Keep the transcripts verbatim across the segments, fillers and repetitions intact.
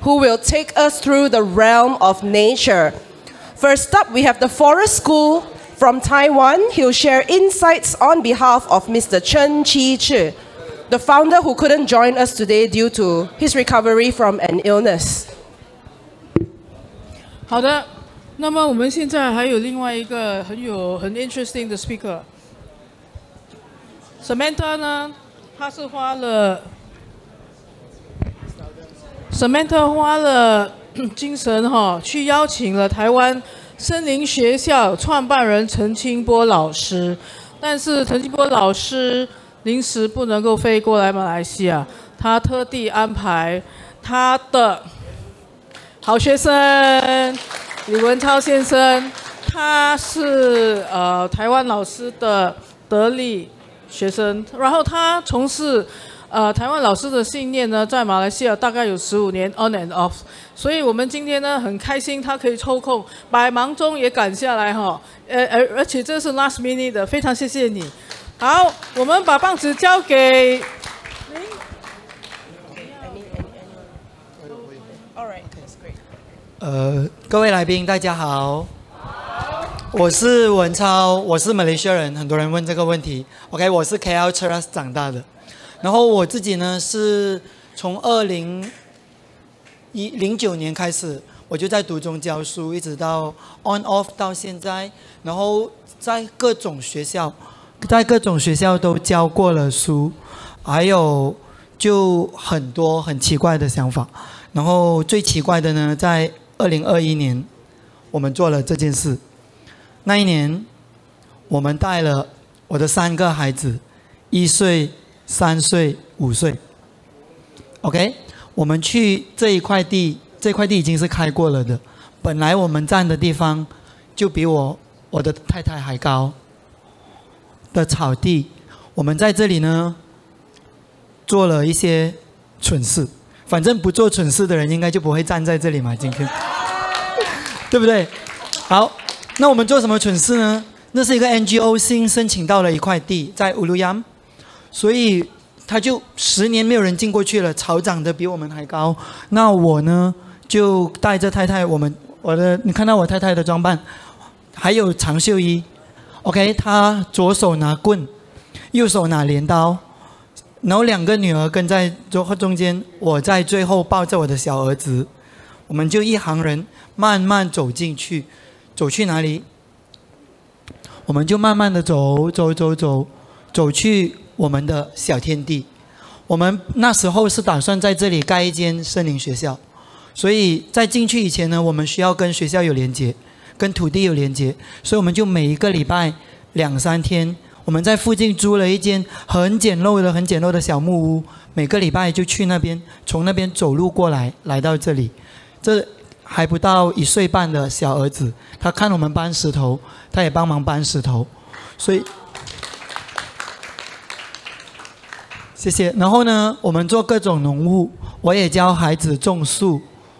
who will take us through the realm of nature. First up, we have the Forest School from Taiwan. He'll share insights on behalf of Mister Chen Chi-Chi, the founder who couldn't join us today due to his recovery from an illness. 好的，那么我们现在还有另外一个很有很 interesting 的 speaker。Samantha 呢，她是花了 Samantha 花了精神哈、哦，去邀请了台湾森林学校创办人陈清波老师，但是陈清波老师临时不能够飞过来马来西亚，他特地安排他的好学生李文超先生，他是呃台湾老师的得力学生，然后他从事呃台湾老师的信念呢，在马来西亚大概有十五年 on and off， 所以我们今天呢很开心，他可以抽空百忙中也赶下来哈，呃而而且这是 last minute 的，非常谢谢你。好，我们把棒子交给您。 呃，各位来宾，大家好。我是文超，我是马来西亚人，很多人问这个问题。OK， 我是 K L-Selangor 长大的。然后我自己呢，是从二零一零九年开始，我就在读中教书，一直到 on off 到现在。然后在各种学校。在各种学校都教过了书，还有就很多很奇怪的想法。然后最奇怪的呢，在二零二一年，我们做了这件事。那一年，我们带了我的三个孩子，一岁、三岁、五岁。OK， 我们去这一块地，这块地已经是开过了的。本来我们站的地方，就比我我的太太还高。的草地，我们在这里呢做了一些蠢事，反正不做蠢事的人应该就不会站在这里嘛，今天，对不对？好，那我们做什么蠢事呢？那是一个 N G O 新申请到了一块地在乌鲁央，所以他就十年没有人进过去了，草长得比我们还高。那我呢就带着太太，我们我的你看到我太太的装扮，还有长袖衣。OK， 他左手拿棍，右手拿镰刀，然后两个女儿跟在中间，我在最后抱着我的小儿子，我们就一行人慢慢走进去，走去哪里？我们就慢慢的走走走走，走去我们的小天地。我们那时候是打算在这里盖一间森林学校，所以在进去以前呢，我们需要跟学校有连接。跟土地有连接，所以我们就每一个礼拜两三天，我们在附近租了一间很简陋的、很简陋的小木屋，每个礼拜就去那边，从那边走路过来，来到这里。这还不到一岁半的小儿子，他看我们搬石头，他也帮忙搬石头，所以谢谢。然后呢，我们做各种农务，我也教孩子种树，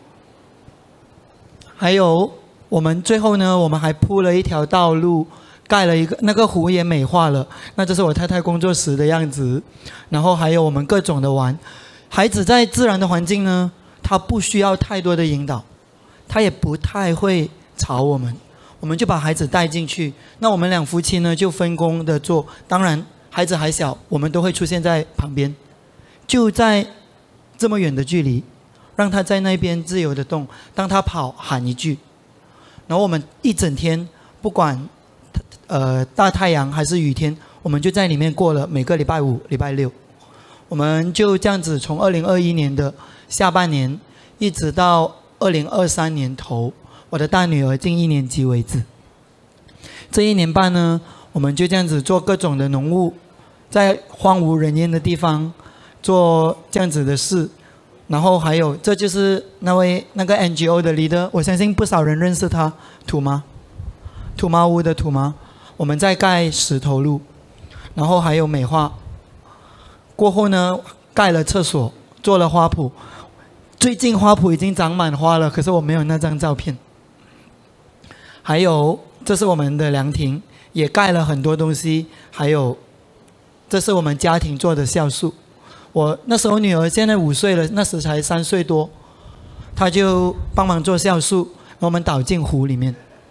还有。我们最后呢，我们还铺了一条道路，盖了一个那个湖也美化了。那这是我太太工作时的样子，然后还有我们各种的玩。孩子在自然的环境呢，他不需要太多的引导，他也不太会吵我们，我们就把孩子带进去。那我们两夫妻呢就分工的做，当然孩子还小，我们都会出现在旁边，就在这么远的距离，让他在那边自由的动。当他跑，喊一句。然后我们一整天，不管呃大太阳还是雨天，我们就在里面过了每个礼拜五、礼拜六。我们就这样子从二零二一年的下半年，一直到二零二三年头，我的大女儿进一年级为止。这一年半呢，我们就这样子做各种的农务，在荒无人烟的地方做这样子的事。然后还有，这就是那位那个 N G O 的 leader， 我相信不少人认识他，土妈，土妈屋的土妈。我们在盖石头路，然后还有美化。过后呢，盖了厕所，做了花圃。最近花圃已经长满花了，可是我没有那张照片。还有，这是我们的凉亭，也盖了很多东西。还有，这是我们家庭做的酵素。我那时候女儿现在五岁了，那时才三岁多。 他就帮忙做酵素，然后我们倒进壶里面，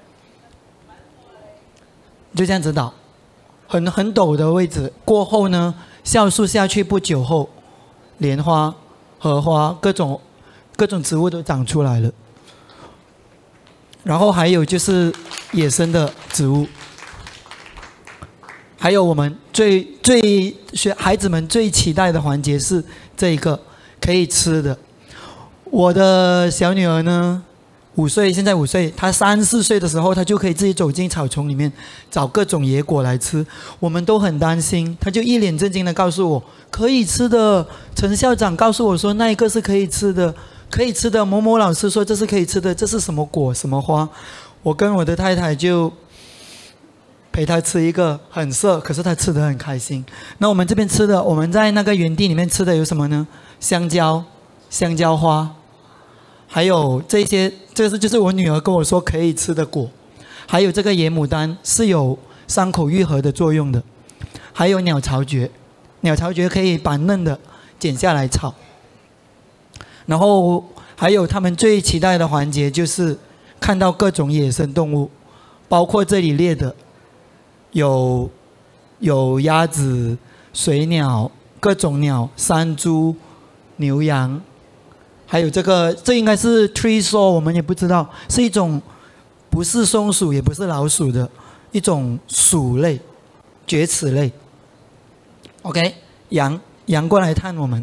就这样子倒，很很陡的位置。过后呢，酵素下去不久后，莲花、荷花各种各种植物都长出来了。然后还有就是野生的植物，还有我们最最学孩子们最期待的环节是这一个可以吃的。我的小女儿呢，五岁，现在五岁，她三四岁的时候，她就可以自己走进草丛里面找各种野果来吃。我们都很担心，她就一脸正经的告诉我，可以吃的。陈校长告诉我说，那一个是可以吃的。可以吃的，某某老师说这是可以吃的，这是什么果什么花？我跟我的太太就陪他吃一个，很涩，可是他吃得很开心。那我们这边吃的，我们在那个园地里面吃的有什么呢？香蕉、香蕉花，还有这些，这是就是我女儿跟我说可以吃的果。还有这个野牡丹是有伤口愈合的作用的，还有鸟巢蕨，鸟巢蕨可以把嫩的剪下来炒。然后还有他们最期待的环节就是看到各种野生动物，包括这里列的有有鸭子、水鸟、各种鸟、山猪、牛羊，还有这个这应该是 tree saw， 我们也不知道，是一种不是松鼠也不是老鼠的一种鼠类、蕨齿类。OK， 羊羊过来探我们。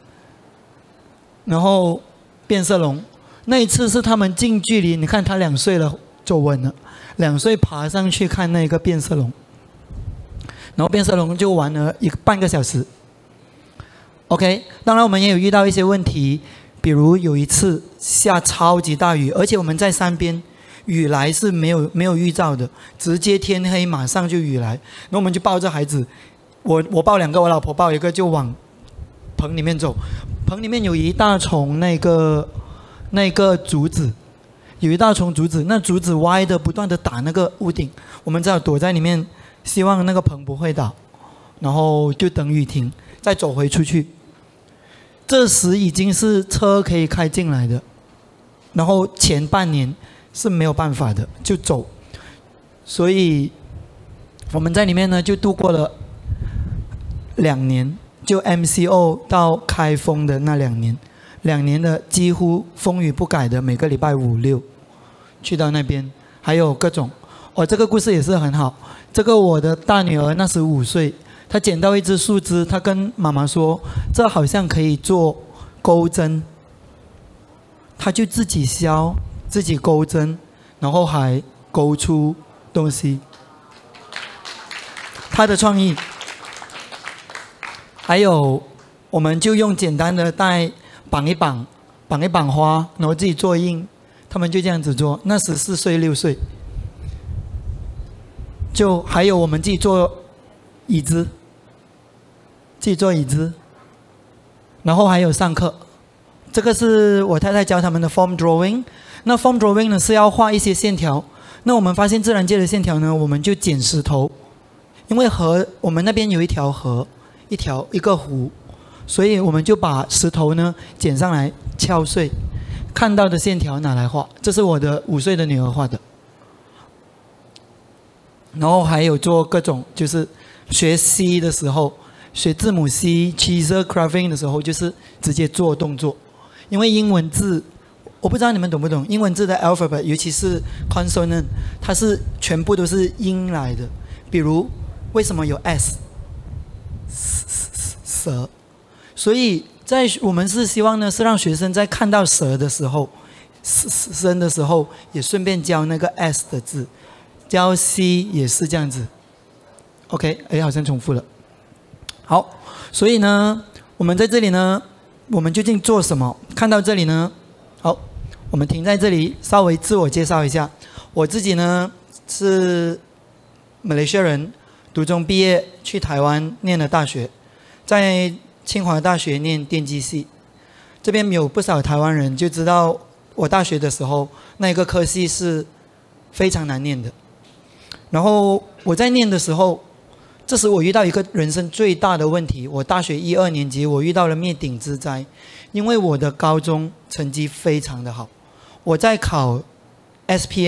然后变色龙，那一次是他们近距离，你看他两岁了，走稳了，两岁爬上去看那个变色龙，然后变色龙就玩了一个半个小时。OK， 当然我们也有遇到一些问题，比如有一次下超级大雨，而且我们在山边，雨来是没有没有预兆的，直接天黑马上就雨来，然后我们就抱着孩子，我我抱两个，我老婆抱一个，就往棚里面走。棚里面有一大丛那个那个竹子，有一大丛竹子，那竹子歪的不断的打那个屋顶，我们只好躲在里面，希望那个棚不会倒，然后就等雨停，再走回出去。这时已经是车可以开进来的，然后前半年是没有办法的，就走，所以我们在里面呢就度过了两年。就 M C O 到开封的那两年，两年的几乎风雨不改的，每个礼拜五六去到那边，还有各种哦，这个故事也是很好。这个我的大女儿那时五岁，她捡到一只树枝，她跟妈妈说，这好像可以做钩针，她就自己削，自己钩针，然后还钩出东西，她的创意。还有，我们就用简单的带绑一绑，绑一绑花，然后自己做印，他们就这样子做。那时四岁六岁，就还有我们自己做椅子，自己做椅子，然后还有上课。这个是我太太教他们的 form drawing。那 form drawing 呢是要画一些线条。那我们发现自然界的线条呢，我们就捡石头，因为河我们那边有一条河。一条一个湖，所以我们就把石头呢捡上来敲碎，看到的线条拿来画。这是我的五岁的女儿画的。然后还有做各种，就是学 C 的时候，学字母 C、chisel carving 的时候，就是直接做动作。因为英文字，我不知道你们懂不懂，英文字的 alphabet， 尤其是 consonant， 它是全部都是音来的。比如为什么有 S？蛇，所以在我们是希望呢，是让学生在看到蛇的时候，生的时候，也顺便教那个 S 的字，教 C 也是这样子。OK， 哎，好像重复了。好，所以呢，我们在这里呢，我们究竟做什么？看到这里呢，好，我们停在这里，稍微自我介绍一下。我自己呢是马来西亚人。读中毕业，去台湾念了大学，在清华大学念电机系。这边有不少台湾人就知道，我大学的时候那个科系是非常难念的。然后我在念的时候， 这时我遇到一个人生最大的问题，我大学一二年级我遇到了灭顶之灾，因为我的高中成绩非常的好，我在考 S P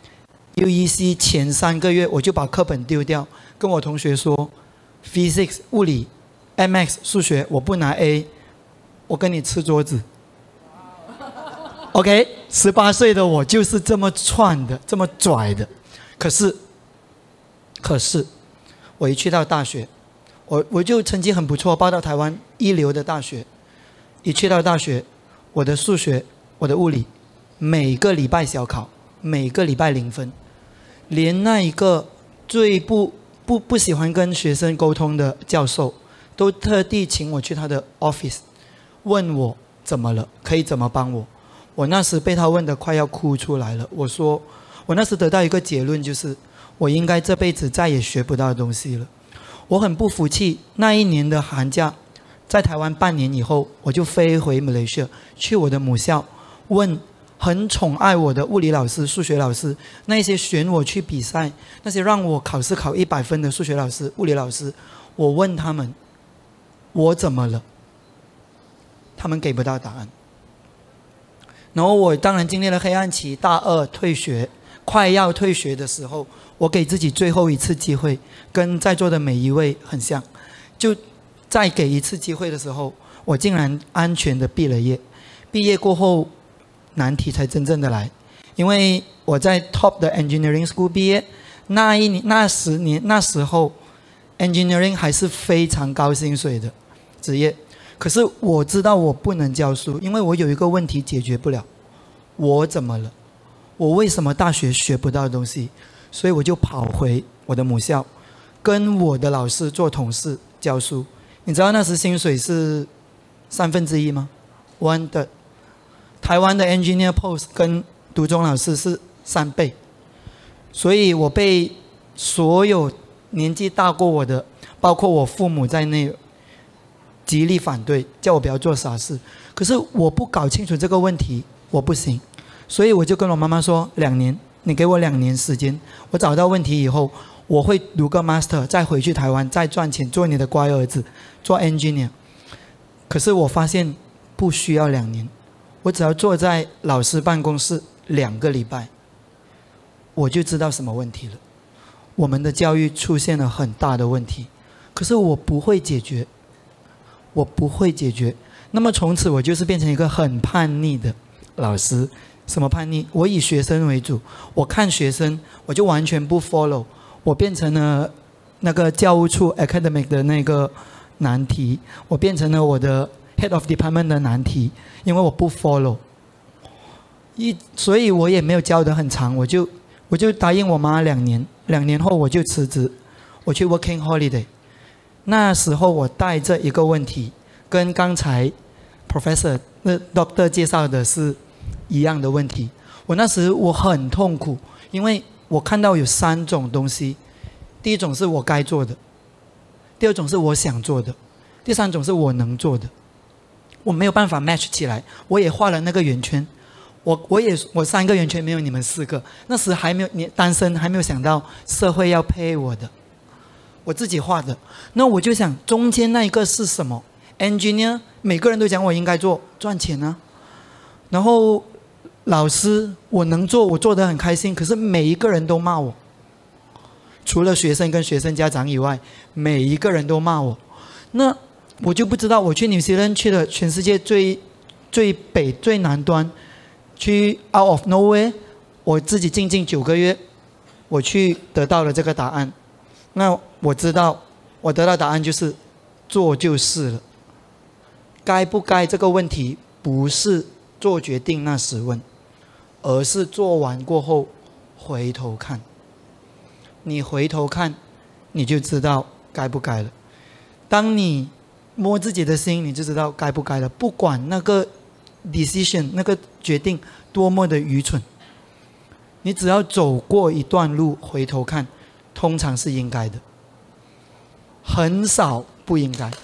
M、U E C 前三个月我就把课本丢掉，跟我同学说 Physics 物理 M X 数学我不拿 A， 我跟你吃桌子。OK， 十八岁的我就是这么串的，这么拽的。可是，可是，我一去到大学，我我就成绩很不错，报到台湾一流的大学。一去到大学，我的数学、我的物理，每个礼拜小考，每个礼拜零分，连那一个最不不不喜欢跟学生沟通的教授，都特地请我去他的 office， 问我怎么了，可以怎么帮我。我那时被他问得快要哭出来了。我说，我那时得到一个结论，就是我应该这辈子再也学不到东西了。我很不服气。那一年的寒假，在台湾半年以后，我就飞回马来西亚，去我的母校，问很宠爱我的物理老师、数学老师，那些选我去比赛，那些让我考试考一百分的数学老师、物理老师，我问他们，我怎么了？他们给不到答案。然后我当然经历了黑暗期，大二退学，快要退学的时候，我给自己最后一次机会，跟在座的每一位很像，就再给一次机会的时候，我竟然安全的毕了业。毕业过后，难题才真正的来，因为我在 top 的 engineering school 毕业，那一年那十年那时候 ，engineering 还是非常高薪水的职业。可是我知道我不能教书，因为我有一个问题解决不了。我怎么了？我为什么大学学不到东西？所以我就跑回我的母校，跟我的老师做同事教书。你知道那时薪水是三分之一吗 ？One 的。台湾的 engineer post 跟读中老师是三倍，所以我被所有年纪大过我的，包括我父母在内，极力反对，叫我不要做傻事。可是我不搞清楚这个问题，我不行，所以我就跟我妈妈说，两年，你给我两年时间，我找到问题以后，我会读个 master， 再回去台湾，再赚钱，做你的乖儿子，做 engineer。可是我发现不需要两年，我只要坐在老师办公室两个礼拜，我就知道什么问题了。我们的教育出现了很大的问题，可是我不会解决。我不会解决，那么从此我就是变成一个很叛逆的老师。什么叛逆？我以学生为主，我看学生，我就完全不 follow， 我变成了那个教务处 academic 的那个难题，我变成了我的 head of department 的难题，因为我不 follow， 一，所以我也没有教得很长，我就我就答应我妈两年，两年后我就辞职，我去 working holiday。那时候我带着一个问题，跟刚才 professor 那 doctor 介绍的是一样的问题。我那时我很痛苦，因为我看到有三种东西，第一种是我该做的，第二种是我想做的，第三种是我能做的。我没有办法 match 起来，我也画了那个圆圈，我我也我三个圆圈没有你们四个，那时还没有你单身，还没有想到社会要配我的。我自己画的，那我就想中间那一个是什么 ？engineer 每个人都讲我应该做赚钱啊，然后老师我能做，我做得很开心，可是每一个人都骂我，除了学生跟学生家长以外，每一个人都骂我。那我就不知道，我去纽西兰去了全世界最最北最南端，去 out of nowhere， 我自己静静九个月，我去得到了这个答案。那我知道，我得到答案就是做就是了。该不该这个问题不是做决定那时问，而是做完过后回头看。你回头看，你就知道该不该了。当你摸自己的心，你就知道该不该了。不管那个 decision 那个决定多么的愚蠢，你只要走过一段路回头看，通常是应该的，很少不应该。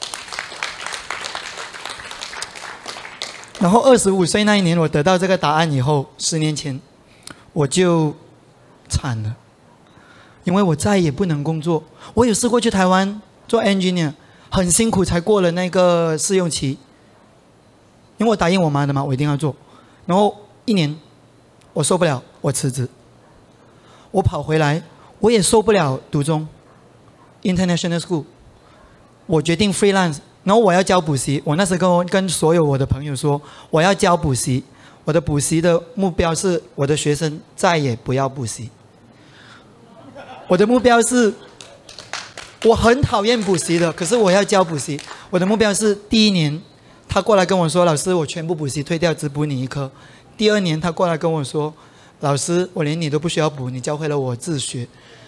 然后二十五岁那一年，我得到这个答案以后，十年前我就惨了。 因为我再也不能工作。我有试过去台湾做 engineer， 很辛苦才过了那个试用期。因为我答应我妈的嘛，我一定要做。然后一年，我受不了，我辞职。我跑回来，我也受不了读中 international school， 我决定 freelance。然后我要教补习，我那时跟我跟所有我的朋友说，我要教补习，我的补习的目标是我的学生再也不要补习。我的目标是，我很讨厌补习的，可是我要教补习。我的目标是第一年，他过来跟我说，老师，我全部补习退掉，只补你一科。第二年他过来跟我说，老师，我连你都不需要补，你教会了我自学。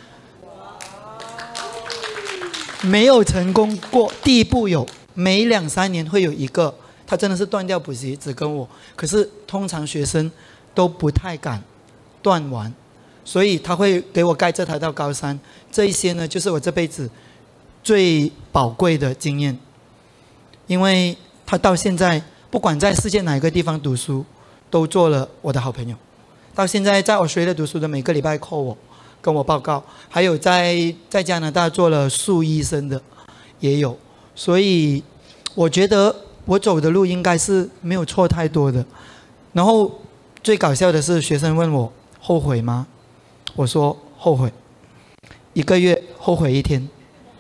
没有成功过，第一步有。每两三年会有一个，他真的是断掉补习，只跟我。可是通常学生都不太敢断完，所以他会给我盖这台到高三。这一些呢，就是我这辈子最宝贵的经验，因为他到现在不管在世界哪个地方读书，都做了我的好朋友。到现在在Australia读书的，每个礼拜 call我，跟我报告。还有在在加拿大做了树医生的，也有。所以我觉得我走的路应该是没有错太多的。然后最搞笑的是，学生问我后悔吗？我说后悔，一个月后悔一天，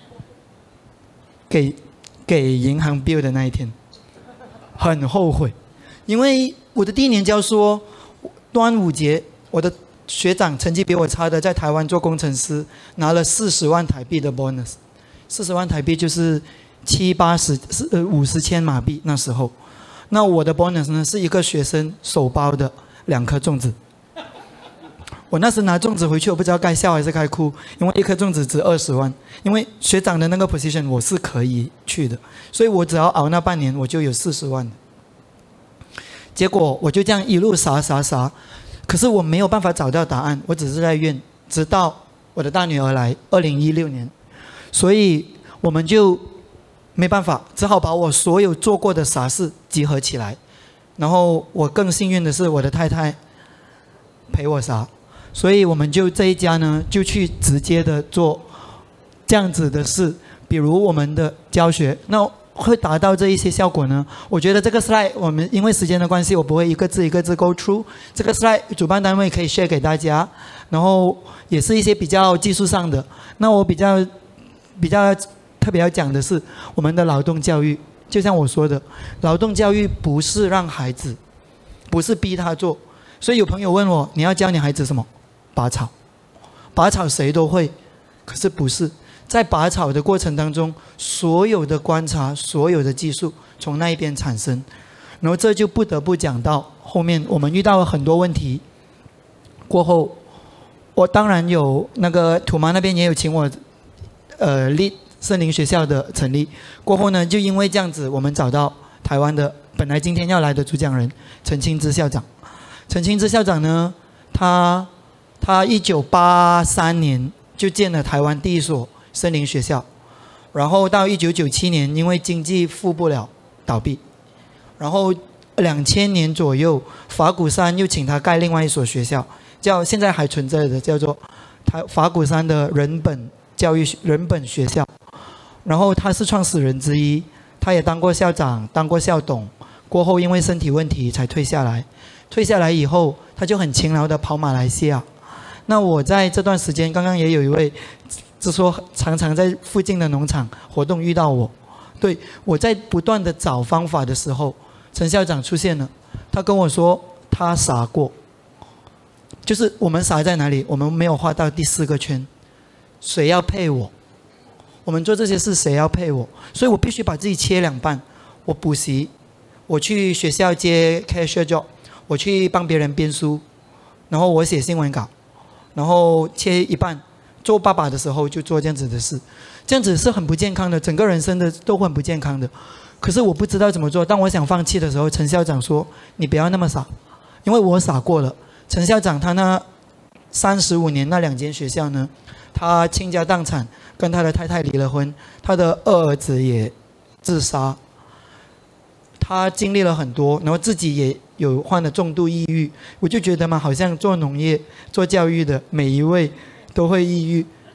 给给银行 bill 的那一天，很后悔。因为我的第一年教书哦，端午节我的学长成绩比我差的，在台湾做工程师，拿了四十万台币的 bonus， 四十万台币就是七八十呃五十千马币那时候。那我的 bonus 呢是一个学生手包的两颗粽子。我那时拿粽子回去，我不知道该笑还是该哭，因为一颗粽子值二十万。因为学长的那个 position 我是可以去的，所以我只要熬那半年，我就有四十万。结果我就这样一路傻傻傻，可是我没有办法找到答案，我只是在怨。直到我的大女儿来，二零一六年，所以我们就没办法，只好把我所有做过的傻事集合起来。然后我更幸运的是，我的太太陪我傻，所以我们就这一家呢，就去直接的做这样子的事，比如我们的教学，那会达到这一些效果呢？我觉得这个 slide 我们因为时间的关系，我不会一个字一个字 go through。这个 slide 主办单位可以 share 给大家，然后也是一些比较技术上的。那我比较比较特别要讲的是我们的劳动教育。就像我说的，劳动教育不是让孩子，不是逼他做。所以有朋友问我，你要教你孩子什么？拔草。拔草谁都会，可是不是。在拔草的过程当中，所有的观察，所有的技术从那一边产生。然后这就不得不讲到后面我们遇到了很多问题。过后我当然有那个土妈那边也有请我呃立森林学校的成立。过后呢，就因为这样子，我们找到台湾的本来今天要来的主讲人陈清之校长。陈清之校长呢，他他一九八三年就建了台湾第一所森林学校，然后到一九九七年因为经济付不了倒闭，然后两千年左右法鼓山又请他盖另外一所学校，叫现在还存在的叫做台法鼓山的人本教育人本学校。然后他是创始人之一，他也当过校长，当过校董，过后因为身体问题才退下来。退下来以后，他就很勤劳的跑马来西亚。那我在这段时间，刚刚也有一位是说常常在附近的农场活动遇到我，对，我在不断的找方法的时候，陈校长出现了。他跟我说他傻过，就是我们傻在哪里？我们没有画到第四个圈，谁要配我？我们做这些事谁要配我？所以我必须把自己切两半。我补习，我去学校接 cashier job， 我去帮别人编书，然后我写新闻稿，然后切一半。做爸爸的时候就做这样子的事，这样子是很不健康的，整个人生的都很不健康的。可是我不知道怎么做。当我想放弃的时候，陈校长说：“你不要那么傻，因为我傻过了。”陈校长他那三十五年那两间学校呢，他倾家荡产，跟他的太太离了婚，他的二儿子也自杀。他经历了很多，然后自己也有患了重度抑郁。我就觉得嘛，好像做农业、做教育的每一位都会抑郁，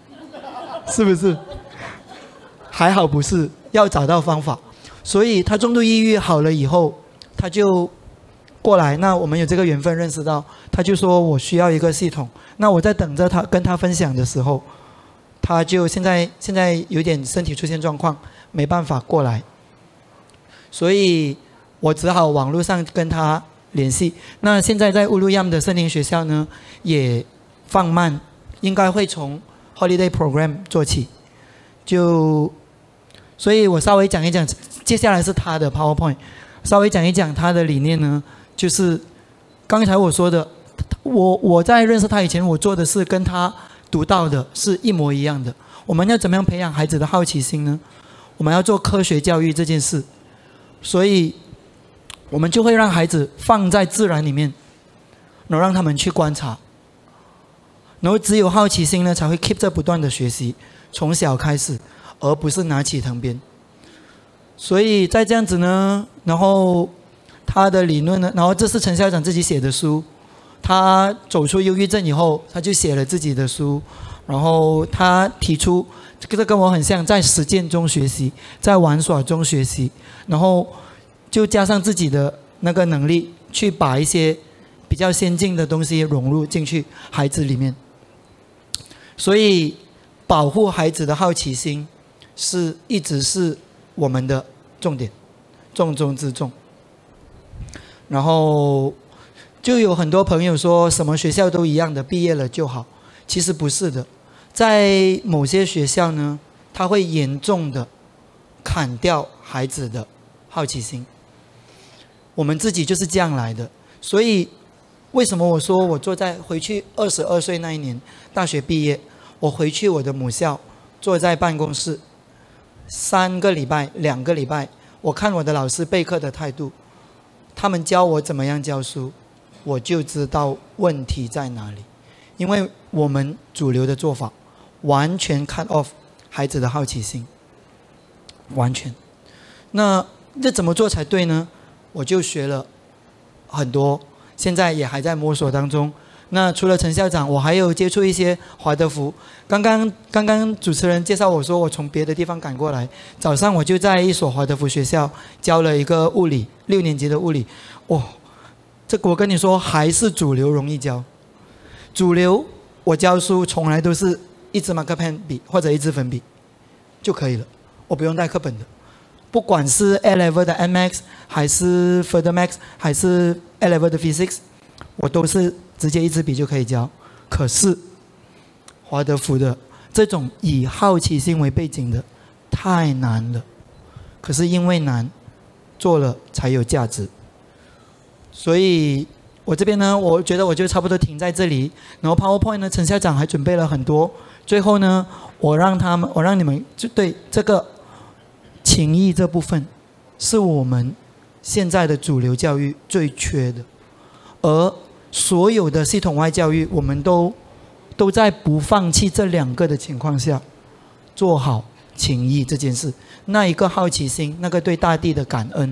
是不是？还好不是，要找到方法。所以他重度抑郁好了以后，他就过来。那我们有这个缘分认识到，他就说我需要一个系统。那我在等着他跟他分享的时候，他就现在现在有点身体出现状况，没办法过来。所以我只好网络上跟他联系。那现在在乌鲁央的森林学校呢，也放慢，应该会从 holiday program 做起。就，所以我稍微讲一讲，接下来是他的 PowerPoint， 稍微讲一讲他的理念呢，就是刚才我说的，我我在认识他以前，我做的事跟他读到的是一模一样的。我们要怎么样培养孩子的好奇心呢？我们要做科学教育这件事，所以我们就会让孩子放在自然里面，然后让他们去观察，然后只有好奇心呢，才会 keep 着不断的学习。从小开始，而不是拿起藤鞭。所以在这样子呢，然后他的理论呢，然后这是陈校长自己写的书。他走出忧郁症以后，他就写了自己的书，然后他提出这个跟我很像，在实践中学习，在玩耍中学习，然后就加上自己的那个能力，去把一些比较先进的东西融入进去孩子里面。所以保护孩子的好奇心是一直是我们的重点，重中之重。然后就有很多朋友说什么学校都一样的，毕业了就好。其实不是的，在某些学校呢，它会严重的砍掉孩子的好奇心。我们自己就是这样来的。所以为什么我说我坐在回去二十二岁那一年大学毕业，我回去我的母校，坐在办公室，三个礼拜、两个礼拜，我看我的老师备课的态度，他们教我怎么样教书，我就知道问题在哪里。因为我们主流的做法，完全 cut off 孩子的好奇心，完全。那这怎么做才对呢？我就学了很多，现在也还在摸索当中。那除了陈校长，我还有接触一些华德福。刚刚刚刚主持人介绍我说，我从别的地方赶过来，早上我就在一所华德福学校教了一个物理，六年级的物理。哇，这个我跟你说，还是主流容易教。主流我教书从来都是一支马克 pen 笔或者一支粉笔就可以了，我不用带课本的。不管是 A level 的 M X 还是 Further Max 还是 A level 的 Physics， 我都是直接一支笔就可以教。可是华德福的这种以好奇心为背景的太难了，可是因为难，做了才有价值。所以我这边呢，我觉得我就差不多停在这里。然后 PowerPoint 呢，陈校长还准备了很多。最后呢，我让他们，我让你们就对这个情谊这部分，是我们现在的主流教育最缺的。而所有的系统外教育，我们都都在不放弃这两个的情况下，做好情谊这件事。那一个好奇心，那个对大地的感恩，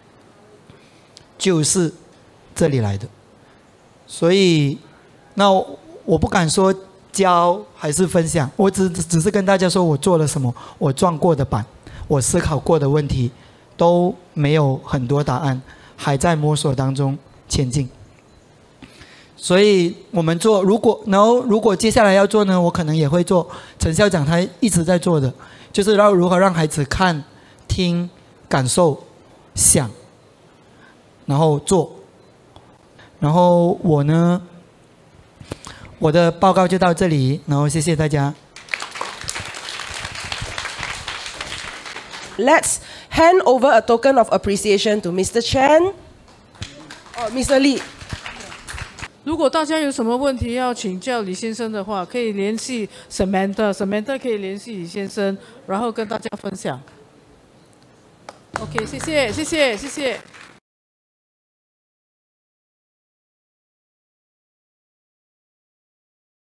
就是这里来的。所以，那我不敢说教还是分享，我只只是跟大家说我做了什么，我撞过的板，我思考过的问题，都没有很多答案，还在摸索当中前进。所以我们做，如果然后如果接下来要做呢，我可能也会做陈校长他一直在做的，就是要如何让孩子看、听、感受、想，然后做。然后我呢，我的报告就到这里，然后谢谢大家。 Let's hand over a token of appreciation to Mister Chen or Mister Lee. 如果大家有什么问题要请教李先生的话，可以联系 Samantha，Samantha 可以联系李先生，然后跟大家分享。OK， 谢谢，谢谢，谢谢。